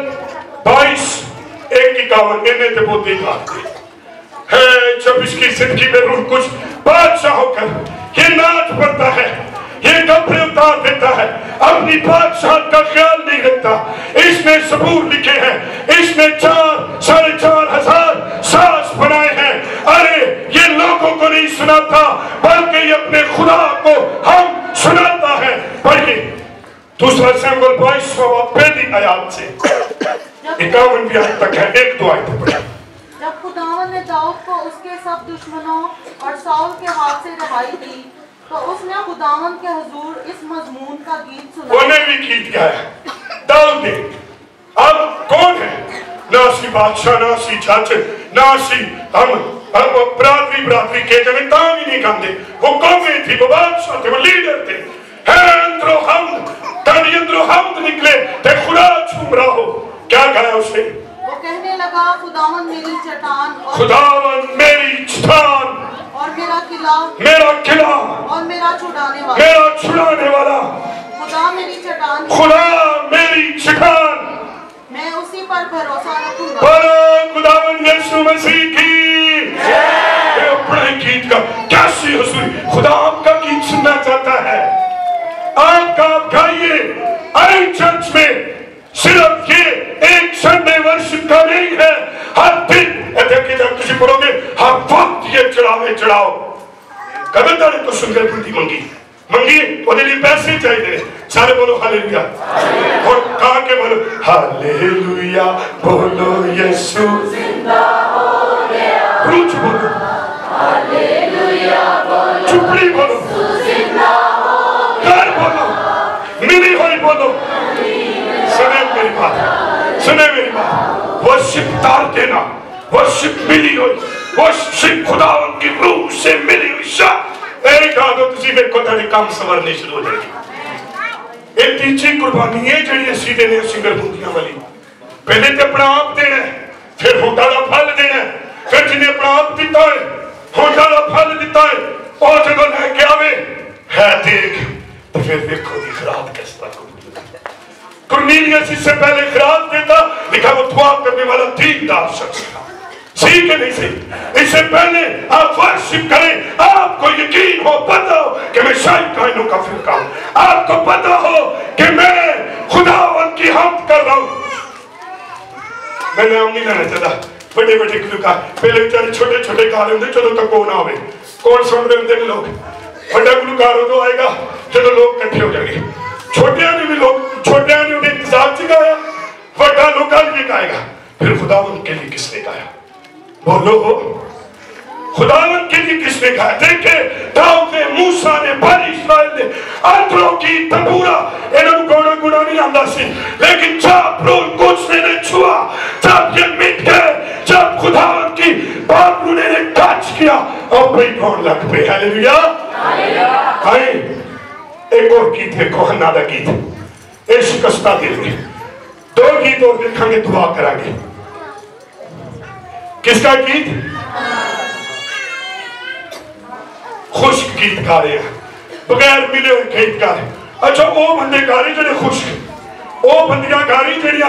Speaker 1: 22:1-51। इन्हें तो बोलते है जब इसकी जिंदगी में रूह कुछ बादशाह होकर ये नाच पड़ता है, ये कपड़े उतार देता है, अपनी बादशाह का ख्याल नहीं रखता। इसने सबूर लिखे हैं, इसने 4,500 सास बनाए हैं। अरे ये लोगों को नहीं सुनाता बल्कि ये अपने खुदा को हम सुनाता है। पढ़िए दूसरा सैमुएल 22 पहली आयत से 51 आयत तक है। 1-2 आयतें पढ़िए।
Speaker 3: जब खुदावन ने दाऊद को उसके सब दुश्मनों और साउल के हाथ से रहाई दी तो उसने खुदावन के हुजूर इस मजमून का गीत सुना।
Speaker 1: उन्हें भी गीत गाया दाऊद ने। अब कौन है? नासी बादशाह, नासी चाचे, नासी हम बरादरी के जगह ताम ही नहीं गाते। वो कौमे थी, वो बादशाह थे, वो लीडर थे। अंदरों हम निकले थे खुदा झूम रहा हो। क्या गाया उसने?
Speaker 3: वो कहने लगा खुदावन मेरी चट्टान और मेरा किला और मेरा छुड़ाने वाला खुदा मेरी चट्टान मैं उसी पर भरोसा रखूंगा।
Speaker 1: खुदावन यीशु मसीह की अपने गीत का कैसी हुजूरी। खुदा आपका गीत सुनना चाहता है। आपका आप गाइए। आई चर्च में सिर्फ ये एक संडे वर्शिप का नहीं है, हर दिन देखिए जब किसी पढ़ोगे हर वक्त ये चढ़ाओ। कभी तारे तो सुंदर बुद्धि मंगी उसके लिए पैसे चाहिए। सारे बोलो हालेलुया। और कहा के बोलो हालेलुया, बोलो यीशु जिंदा हो गया। रूच बोलो हालेलुया, बोलो चुपड़ी बोलो जिंदा हो गया। घर बोलो मिली हुई बोलो। सुने मेरी बात। वर्शिप तार देना, वर्शिप मिली हुई, वर्शिप खुदावंद की रूह से मिली हुई शाह। एक आदत तुसी देखो तेरे काम संवरने शुरू हो जाएगी। एक तीसरी कुर्बानी है ਜਿਹੜੀ ਅਸੀਂ ਦੇਨੇ ਸਿੰਗਰ ਬੁੰਦੀਆਂ ਵਾਲੀ। पहले तो अपना आप देना है, फिर होटा का फल देना है, फिर जिन्हें अपना आप दिता है होटा का फल दिता है और जब लैके आवे है देख तो फिर देखो दी खराब किस तरह कुरनीलियस इससे पहले खराब देता, लिखा वो दुआ करने वाला दीनदार शख्स था। सही के नहीं सही? इससे पहले आप वर्शिप करें, आपको यकीन हो, पता हो कि मैं शाही कायनों का फिरका हूं, आपको पता हो कि मैं खुदावंद की हमद कर रहा हूं। मैं नाम नहीं लेना चाहता। बड़े गुलकार पहले बेचारे छोटे छोटे गा रहे होंगे जो तक कौन आवे, कौन सुन रहे होंगे लोग। बड़ा गुलकार उदो आएगा जो लोग इकट्ठे हो जाएंगे। छोटिया ने भी लोग छोटिया ने उन्हें इंतजार से गाया, बड़ा लोग ये गाएगा। फिर खुदावंद के लिए किसने गाया? बोलो खुदावंद के लिए किसने गाया? देखे दाऊद ने, मूसा ने, बनी इस्राएल ने अंतरों की तबूरा इन्होंने गोड़ा गुड़ा नहीं आंदा सी, लेकिन जब रूह कुछ ने छुआ, जब ये मिट गए, जब खुदावंद की बात उन्होंने टच किया और भाई कौन लग पे। हालेलुया। हाय एक और गीत है कोहन्ना दा गीत, ए शिकस्ता दिल में। 2 गीत और देखेंगे, दुआ करांगे। किसका गीत? खुश्क गीत गा रहे हैं, बगैर मिले हुए गीत गा रहे। अच्छा वो बंदे गा रहे जेडे खुश्क, वो बंदियां गा रही जेडियां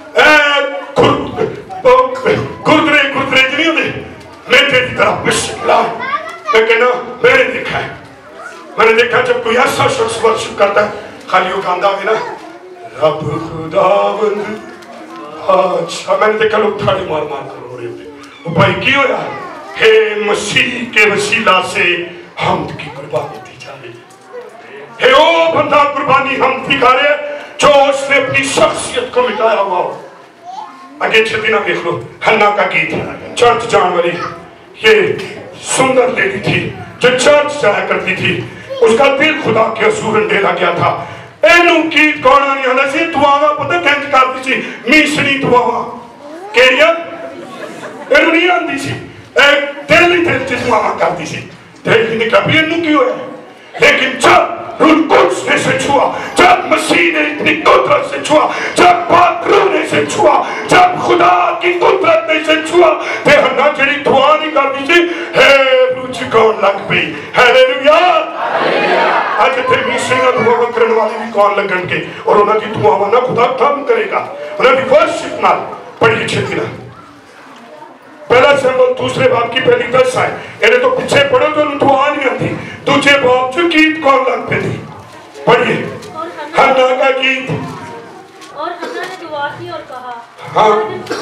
Speaker 1: गुरदरे गुरदरे नहीं होंगे मेरे की तरह बिस्मिल्लाह। मैं कहना मैंने देखा जब कोई ऐसा शख्स वर्शिप करता है, खाली वो गांदा है ना रब खुदावंद अच्छा, मैंने देखा लोग थाली मार मार कर रो रहे होते। वो भाई की हो यार, हे मसीह के वसीला से हमद की कुर्बानी दी जा रही है। हे ओ बंदा कुर्बानी हम दिखा रहे जो उसने अपनी शख्सियत को मिटाया हुआ हो। आगे छठी ना देख लो, हन्ना का गीत, चर्च जाने वाली ये सुंदर लेडी थी जो चर्च जाया करती थी, उसका दिल खुदा के हजूर अंधेरा गया था। एनू गीत गाना नहीं आंदा सी, दुआवां पता कैंज करदी सी, मीसनी दुआवां केड़ियां एनू नहीं आंदी सी, एक दिल ही दिल च दुआवां करदी सी। दिल ही निकला भी एनू की होया। लेकिन जब रूह कुद्स ने से छुआ, जब मसीह ने इतनी कुदरत से छुआ, जब पाक रूह ने से छुआ, जब खुदा की कुदरत ने से छुआ, ते हन्ना जड़ी दुआ नहीं कर दी थी, है रूह कौन लग पई। हालेलुया। आज थे मीसिंग दुआ करने वाले भी कौन लगन के, और उन्होंने दुआवां ना खुदा काम करेगा, उन्होंने वर्शिप नाल बड़ी छेती ना। पहला सैमुएल दूसरे बाप की पहली 10 आए, इन्हें तो पीछे पढ़ो तो दुआ नहीं आती। दूसरे बाप जो गीत कौन लग पे थी, पढ़िए हन्ना का गीत।
Speaker 4: और हन्ना ने दुआ की और कहा,
Speaker 1: हाँ,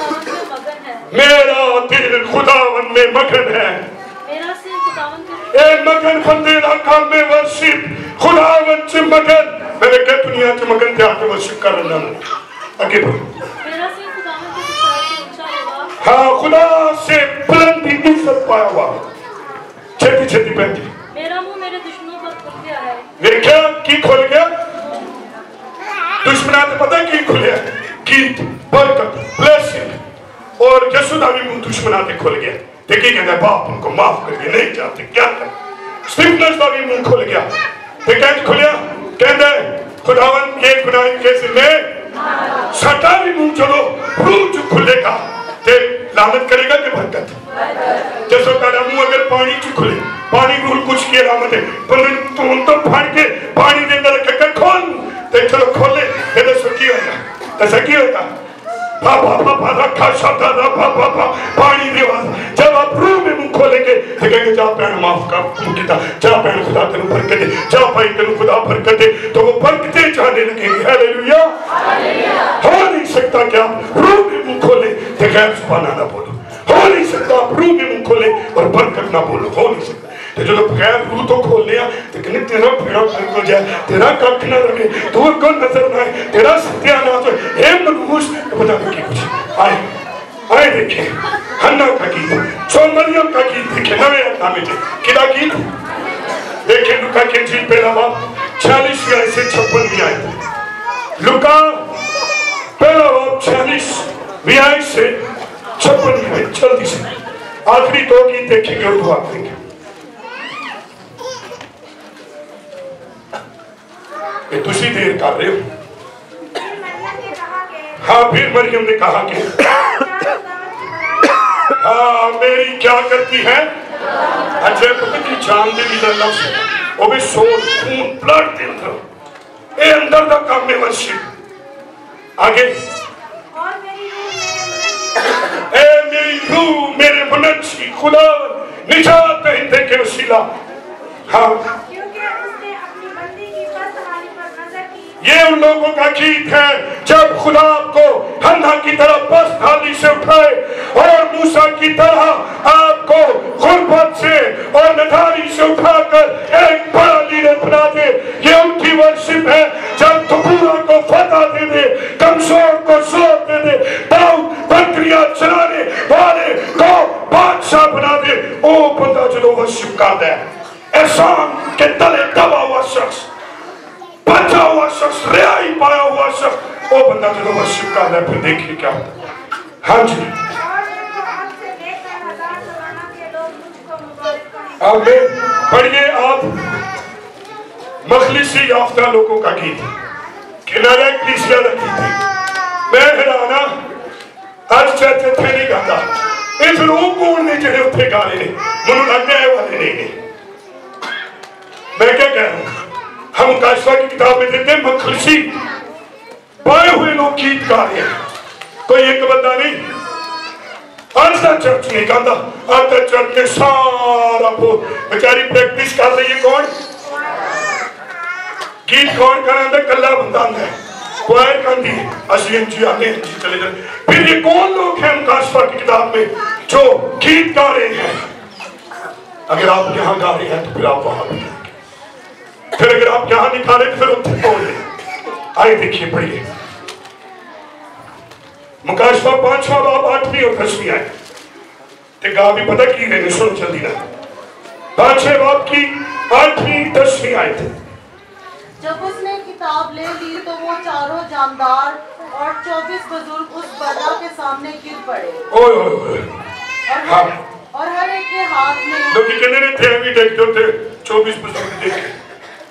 Speaker 4: मेरा दिल खुदावन में मगन है,
Speaker 1: मेरा दिल खुदावन में मगन है,
Speaker 4: मेरा सिर खुदावन के
Speaker 1: ए मगन बंदे दा काम में वर्शिप, खुदावन च मगन। मैंने कहा दुनिया च मगन ते आके वर्शिप कर रहा हूं। आगे बढ़ो।
Speaker 4: मेरा सिर खुदावन के सितारे से ऊंचा होगा,
Speaker 1: हाँ, खुदा से बुलंदी इज्जत पाया हुआ। छेती छेती पहनती।
Speaker 4: मेरा मुंह मेरे दुश्मनों पर खुल गया है।
Speaker 1: देखा की खुल गया, दुश्मना तो पता की खुलिया, गीत, बरकत, ब्लेसिंग, और यशुदा भी मुंह दुश्मना ते खुल गया। देखिए कहता है बाप उनको माफ करके नहीं चाहते, क्या कर। स्टीफनस का भी मुंह खुल गया, देखा खुलिया, कहता है खुदावन के गुनाह के सिले सटा भी मुंह चलो, रूह जो खुलेगा ते लानत करेगा कि बरकत। जैसे तेरा मुंह अगर पानी च खुले, पानी रूह कुछ की लामत है, पर तुम तो फाड़ के पानी दे अंदर रख खोल ते चलो खोले, ते दसो की होगा, ऐसा की होगा, पापा पापा रखा शब्द पापा पानी दे आवाज। जब आप रूह में मुंह खोलेंगे तो कहेंगे जा पैन माफ कर किता, जा पैन खुदा तेरे बरकत दे, जा भाई तेरे खुदा बरकत दे, तो वो बरकतें चाहने लगेंगे। हालेलुया। हो नहीं सकता कि आप रूह में मुंह खोले तो गैर जुबाना ना बोलो, हो नहीं सकता आप रूह में मुंह खोले और बरकत ना बोलो, हो नहीं सकता। तो जो बगैर रूह तो खोलने आ तो कहने तेरा भेड़ा खरीद हो जाए, तेरा कख ना लगे, दूर को नजर ना आए, तेरा सत्यानाश हो, हे मनहूस। तो बता दो कुछ आए आए देखे हन्ना का गीत, सो मरियम का गीत देखे, नवे नामे थे किला गीत देखे। लुका के इंजील पहला बाब 46 से 56 में आए। लुका पहला बाब 46 से 56 में आए। जल्दी से आखिरी 2 गीत देखेंगे और दुआ करेंगे। ये तुसी देर कर रहे हो। हाँ, फिर मरियम ने कहा कि हाँ मेरी क्या करती है, अच्छा पता की जान दे दी लफ्ज़, वो भी सोल खून ब्लड दे अंदर, ये अंदर का काम में वर्शिप। आगे ए मेरी रूह मेरे मनची खुदा निजात दे के वसीला। हाँ, ये उन लोगों का गीत है जब खुदा आपको हन्ना की तरह बस थाली से उठाए और मूसा की तरह आपको गुर्बत से और नदारी से उठाकर एक बड़ा लीडर बना दे। ये उनकी वर्शिप है जब तबूरा को फतह दे दे, कमजोर को जोर दे दे, दाऊद बकरियां चलाने वाले को बादशाह बना दे। ओ बंदा जो वर्शिप करता है, एहसान के तले दबा हुआ शख्स, बचा हुआ शख्स, रिहाई पाया हुआ शख्स, वो बंदा जो वर्शिप कर रहा है, फिर देखिए क्या होता है। हाँ जी, आमीन। पढ़िए आप मखलिसी याफ्ता लोगों का गीत, किनारे कलीसिया रखी थी। मैं हैराना आज चर्च थे नहीं गाता, इस लोग कौन ने जो उत्थे गा रहे, मनु लगता है वाले नहीं। मैं क्या कह रहा हूँ, हम काशवा की किताब में देते हैं मखलिसी पाए हुए लोग गीत गा रहे हैं, कोई एक बंदा नहीं। आज तक चर्च नहीं गाता, आज तक चर्च में सारा बेचारी प्रैक्टिस कर रही है। कौन गीत कौन करा, कला बंदा है, क्वायर गाती है, असलियत जी आते हैं जी चले जाते। फिर ये कौन लोग हैं काशवा की किताब में जो गीत गा रहे हैं? अगर आप यहाँ गा रहे हैं तो फिर आप वहां भी, फिर अगर आप यहाँ नहीं गा रहे तो फिर उत्थे बोल रहे। आइए देखिए, पढ़िए मुकाशवा 5वां बाब 8वीं और 10वीं आए ते गा भी पता की रहे, सुन जल्दी ना। 5वें बाब की 8वीं 10वीं आए थे।
Speaker 3: जब उसने किताब ले ली तो वो चारों जानदार और 24 बुजुर्ग उस पर्दा के सामने गिर पड़े।
Speaker 1: ओए ओए ओए, हाँ।
Speaker 3: और हर एक के हाथ में
Speaker 1: लोग कहने ने थे भी देख जो थे 24 बुजुर्ग देखे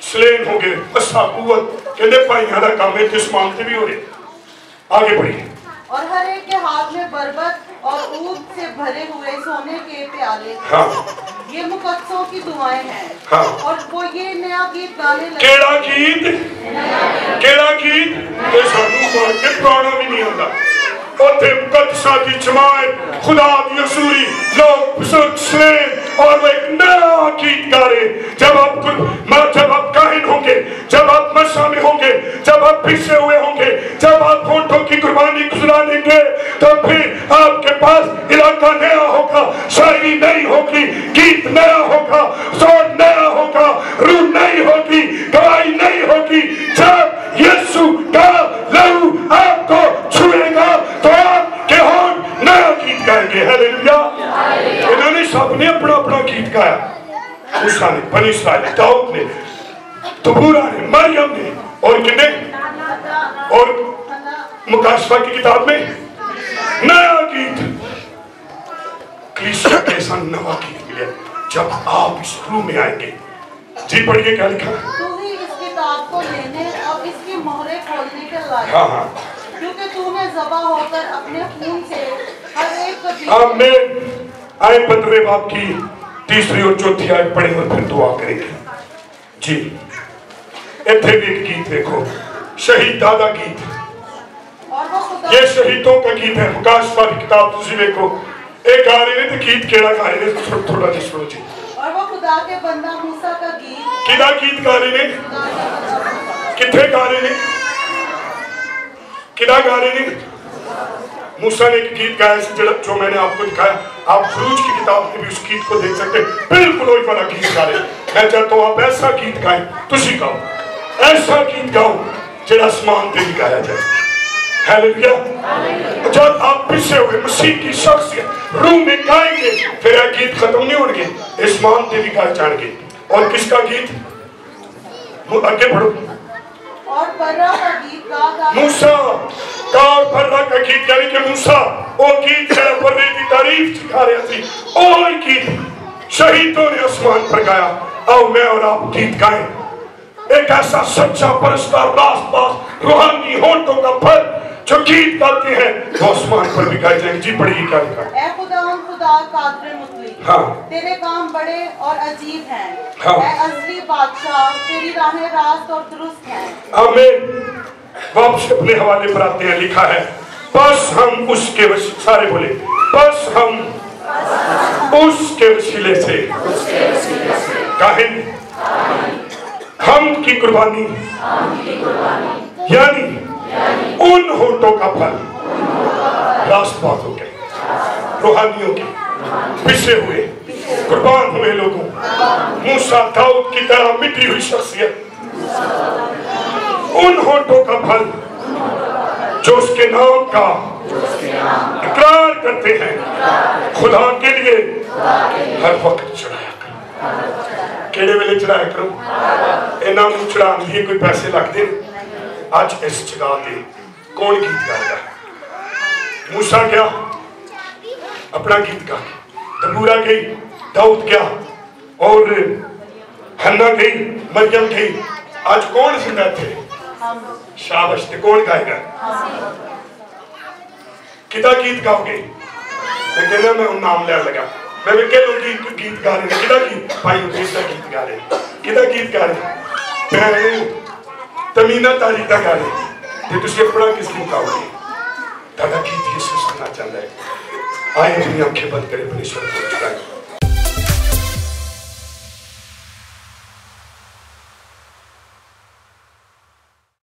Speaker 1: स्लेन हो गए असा कुवत कहते भाइयों का काम है किस मामले भी हो रहे। आगे बढ़िए।
Speaker 3: और हर एक के हाथ में बरबत और ऊद से भरे हुए सोने के प्याले।
Speaker 1: हाँ।
Speaker 3: ये मुकद्दसों की दुआएं हैं।
Speaker 1: हाँ।
Speaker 3: और वो ये नया गीत गाने लगे।
Speaker 1: केड़ा गीत? केड़ा गीत? ये सानू मार के पुराना भी नहीं आता। उथे मुकद्दसा की जमात खुदा दी हजूरी लोग स्लेन और वो एक नया गीत गा रहे। जब आप काहिन होंगे, जब आप मसा में होंगे, जब आप पिसे हुए होंगे, जब आप होठों की कुर्बानी गुजरा देंगे, तो फिर आपके पास इलाका नया होगा, शायरी नई होगी, गीत नया होगा, जोर नया होगा, रूह नई होगी, गवाही नई होगी। जब यीशु का लहू आपको छुएगा तो आपके होंठ नया गीत गाएंगे। हालेलुया। इन्होंने सबने अपना अपना गीत गाया। मूसा ने, बनी इस्राएल ने, दाऊद ने, तबूरा ने, मरियम ने और कितने और मुकाशफा की किताब में नया गीत। कलीसिया के साथ नया गीत मिले जब आप इस रूह में आएंगे। जी पढ़िए क्या लिखा है।
Speaker 3: तू ही इस किताब को लेने और इसकी मोहरें खोलने के लायक।
Speaker 1: हाँ हाँ।
Speaker 3: क्योंकि तूने ज़बा होकर अपने खून से हर एक को।
Speaker 1: आमीन। आए 15वें बाब की 3री और 4थी आयत पढ़े और फिर दुआ करेंगे। जी इतने भी एक गीत देखो, शहीद दादा गीत। ये शहीदों का गीत है। मुकाशफा की किताब तुसी देखो, एक गा रहे ने तो गीत केड़ा गा रहे ने थोड़ा जिस सुनो जी।
Speaker 3: और वो खुदा के बंदा मूसा का गीत।
Speaker 1: किदा गीत गा रहे ने? किथे गा रहे ने? किदा गा रहे ने? मूसा ने एक गीत गाया जो मैंने आपको दिखाया। आप खरूज की किताब में भी उस गीत को देख सकते हैं। बिल्कुल वही वाला गीत गा रहे। मैं चाहता हूँ आप ऐसा गीत गाएं, तुसी गाओ, ऐसा गीत गाओ जो आसमान पे भी गाया जाए। हालेलुया। जब आप पिसे हुए मसीह की शख्सियत रूह में गाएंगे, फिर यह गीत खत्म नहीं होंगे, आसमान पे भी गाए जाएंगे। और किसका गीत? आगे बढ़ो।
Speaker 3: और बर्रा का गीत गा
Speaker 1: मूसा का और बर्रा का गीत, यानी कि मूसा वो गीत है बर्रे की तारीफ सिखा रहे थे। और गीत शहीदों ने आसमान पर गाया। आओ मैं और आप गीत गाएं। एक ऐसा सच्चा परस्पर रास्तबाज रूहानी होठों का फल जो गीत गाते हैं वो आसमान पर भी गाए जाएंगे। जी पढ़िए क्या लिखा है।
Speaker 3: ऐ खुदा कादर मुतलक।
Speaker 1: हाँ।
Speaker 3: तेरे काम बड़े और अजीब हैं।
Speaker 1: हाँ।
Speaker 3: ऐ अज़ली बादशाह, तेरी राहें रास्त और दुरुस्त हैं।
Speaker 1: आमीन। वापस अपने हवाले पर आते हैं। लिखा है बस हम उसके वसीले, सारे बोले बस हम उसके वसीले से काहिन हम की कुर्बानी यानी उन होठों का फल रास्तबाजों के, रूहानियों के, पिसे हुए, कुर्बान हुए लोगों, मूसा दाऊद की तरह मिटी हुई शख्सियत, उन होठों का फल जो उसके नाम का इकरार करते हैं, खुदा के लिए हर वक्त चढ़ाया करो। केड़े वेले चढ़ाया करो। इन्हों चढ़ा लिए कोई पैसे लगते। आज इस जगह पे कौन गीत गाएगा? मूसा गया अपना गीत गा के, दबूरा गई, दाऊद गया और हन्ना गई, मरियम गई। आज कौन सुना थे? शाबाश। कौन गाएगा? किदा गीत गाओगे? मैं कहना मैं उन नाम ले लगा। मैं भी कह लूंगी गीत गा रहे। किदा गीत? भाई किदा गीत गा रहे? किदा गीत गा रहे? मैं तमीना तारीख गा रहे थे। तुझे अपना किस गीत गाओगे? दादा गीत यीशु सुनना चाहता है। आए अपनी आंखें बंद करें, परमेश्वर को चुकाएं।